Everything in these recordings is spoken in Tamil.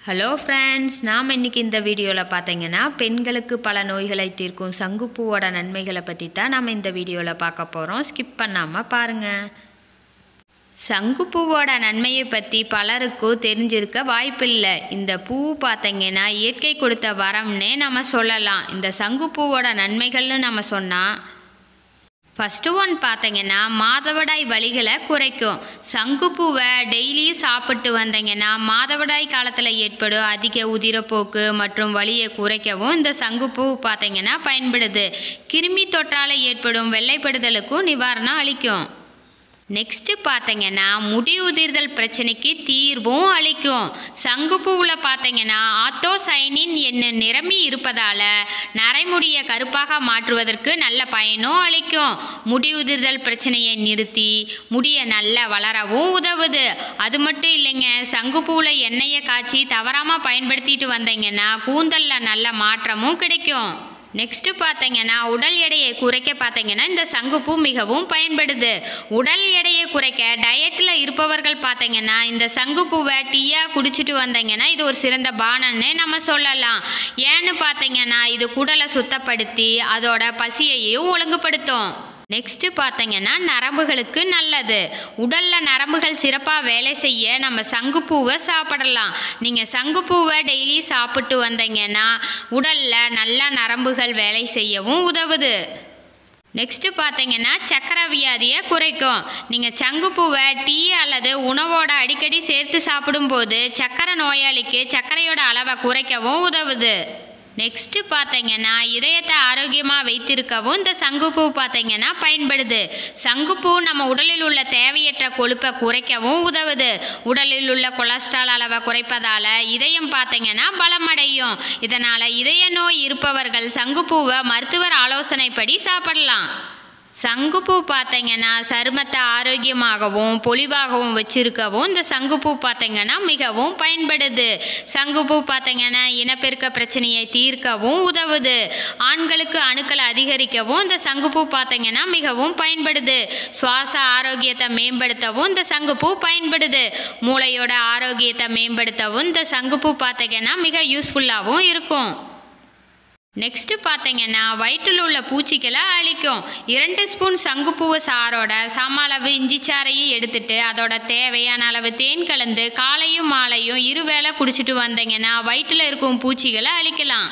ஹலோ ஃப்ரெண்ட்ஸ், நாம் இன்றைக்கி இந்த வீடியோவில் பார்த்தீங்கன்னா பெண்களுக்கு பல நோய்களை தீர்க்கும் சங்குப்பூவோட நன்மைகளை பற்றி தான் நாம் இந்த வீடியோவில் பார்க்க போகிறோம். ஸ்கிப் பண்ணாமல் பாருங்கள். சங்குப்பூவோட நன்மையை பற்றி பலருக்கும் தெரிஞ்சிருக்க வாய்ப்பில்லை. இந்த பூ பார்த்தீங்கன்னா இயற்கை கொடுத்த வரம்னே நம்ம சொல்லலாம். இந்த சங்குப்பூவோட நன்மைகள்னு நம்ம சொன்னால் ஃபஸ்ட்டு ஒன் பார்த்தீங்கன்னா மாதவிடாய் வலிகளை குறைக்கும். சங்குப்பூவை டெய்லியும் சாப்பிட்டு வந்தீங்கன்னா மாதவிடாய் காலத்தில் ஏற்படும் அதிக உதிரப்போக்கு மற்றும் வலியை குறைக்கவும் இந்த சங்குப்பூ பார்த்தீங்கன்னா பயன்படுது. கிருமி தொற்றால் ஏற்படும் வெள்ளைப்படுதலுக்கும் நிவாரணம் அளிக்கும். நெக்ஸ்ட்டு பார்த்தீங்கன்னா முடி உதிர்தல் பிரச்சனைக்கு தீர்வும் அளிக்கும். சங்குப்பூவில் பார்த்தீங்கன்னா ஆத்தோசைனின் என்னும் நிரம்பி இருப்பதால் நரைமுடியை கருப்பாக மாற்றுவதற்கு நல்ல பயனும் அளிக்கும். முடி உதிர்தல் பிரச்சனையை நிறுத்தி முடியை நல்லா வளரவும் உதவுது. அது மட்டும் இல்லைங்க, சங்குப்பூவில் எண்ணெயை காய்ச்சி தவறாமல் பயன்படுத்திட்டு வந்தீங்கன்னா கூந்தலில் நல்ல மாற்றமும் கிடைக்கும். நெக்ஸ்ட்டு பார்த்தீங்கன்னா உடல் எடையை குறைக்க பார்த்தீங்கன்னா இந்த சங்குப்பூ மிகவும் பயன்படுது. உடல் எடையை குறைக்க டயட்டில் இருப்பவர்கள் பார்த்தீங்கன்னா இந்த சங்குப்பூவை டீயாக குடிச்சிட்டு வந்தீங்கன்னா இது ஒரு சிறந்த பானம்னே நம்ம சொல்லலாம். ஏன்னு பார்த்தீங்கன்னா இது குடலை சுத்தப்படுத்தி அதோட பசியையும் ஒழுங்குபடுத்தும். நெக்ஸ்ட்டு பார்த்தீங்கன்னா நரம்புகளுக்கு நல்லது. உடலில் நரம்புகள் சிறப்பாக வேலை செய்ய நம்ம சங்குப்பூவை சாப்பிடலாம். நீங்கள் சங்குப்பூவை டெய்லி சாப்பிட்டு வந்தீங்கன்னா உடலில் நல்ல நரம்புகள் வேலை செய்யவும் உதவுது. நெக்ஸ்ட்டு பார்த்தீங்கன்னா சர்க்கரை வியாதியை குறைக்கும். நீங்கள் சங்குப்பூவை டீ அல்லது உணவோட அடிக்கடி சேர்த்து சாப்பிடும்போது சர்க்கரை நோயாளிக்கு சர்க்கரையோட அளவை குறைக்கவும் உதவுது. நெக்ஸ்ட்டு பார்த்தீங்கன்னா இதயத்தை ஆரோக்கியமாக வைத்திருக்கவும் இந்த சங்குப்பூ பார்த்தீங்கன்னா பயன்படுது. சங்குப்பூ நம்ம உடலில் உள்ள தேவையற்ற கொழுப்பை குறைக்கவும் உதவுது. உடலில் உள்ள கொலஸ்ட்ரால் அளவை குறைப்பதால் இதயம் பார்த்தீங்கன்னா பலமடையும். இதனால் இதய நோய் இருப்பவர்கள் சங்குப்பூவை மருத்துவர் ஆலோசனைப்படி சாப்பிடலாம். சங்குப்பூ பார்த்தீங்கன்னா சருமத்தை ஆரோக்கியமாகவும் பொலிவாகவும் வச்சிருக்கவும் இந்த சங்குப்பூ பார்த்தீங்கன்னா மிகவும் பயன்படுது. சங்குப்பூ பார்த்தீங்கன்னா இனப்பெருக்க பிரச்சனையை தீர்க்கவும் உதவுது. ஆண்களுக்கு அணுக்களை அதிகரிக்கவும் இந்த சங்குப்பூ பார்த்தீங்கன்னா மிகவும் பயன்படுது. சுவாச ஆரோக்கியத்தை மேம்படுத்தவும் இந்த சங்குப்பூ பயன்படுது. மூளையோட ஆரோக்கியத்தை மேம்படுத்தவும் இந்த சங்குப்பூ பார்த்தீங்கன்னா மிக யூஸ்ஃபுல்லாகவும் இருக்கும். நெக்ஸ்ட்டு பார்த்தீங்கன்னா வயிற்றில் உள்ள பூச்சிகளை அழிக்கும். 2 ஸ்பூன் சங்குப்பூவை சாரோட சம அளவு இஞ்சி சாறையும் எடுத்துட்டு அதோட தேவையான அளவு தேன் கலந்து காலையும் மாலையும் 2 வேளை குடிச்சிட்டு வந்தீங்கன்னா வயிற்றில் இருக்கும் பூச்சிகளை அழிக்கலாம்.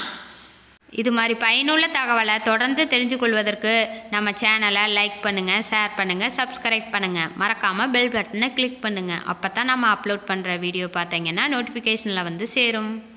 இது மாதிரி பயனுள்ள தகவலை தொடர்ந்து தெரிஞ்சு கொள்வதற்கு நம்ம சேனலை லைக் பண்ணுங்கள், ஷேர் பண்ணுங்கள், சப்ஸ்கிரைப் பண்ணுங்கள். மறக்காமல் பெல் பட்டனை கிளிக் பண்ணுங்கள். அப்போ தான் நம்ம அப்லோட் பண்ணுற வீடியோ பார்த்தீங்கன்னா நோட்டிஃபிகேஷனில் வந்து சேரும்.